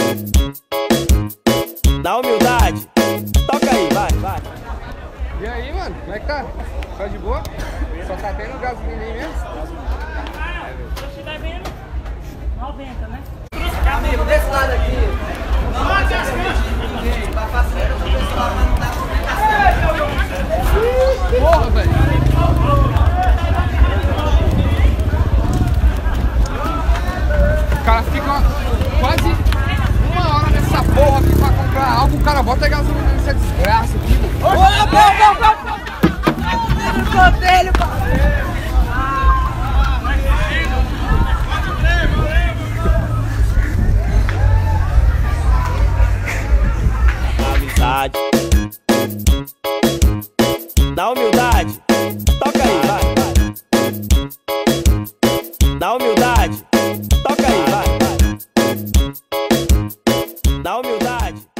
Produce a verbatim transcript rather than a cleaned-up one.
Na humildade, toca aí, vai, vai. E aí, mano, como é que tá? Tá de boa? Só tá tendo gasolina aí mesmo? Você vai vendo? noventa, né? Amigo, desse lado aqui. Não vai ter ninguém. Vai fazer o pessoal, mas não dá comunicação. Porra, velho. O cara fica quase uma hora nessa porra aqui pra comprar algo, o cara bota gasolina nessa desgraça aqui. Ô, ô, ô, ô, ô, dele, Amizade. Na humildade, toca aí, vai, vai. Na humildade, toca aí, vai, vai. Na humildade.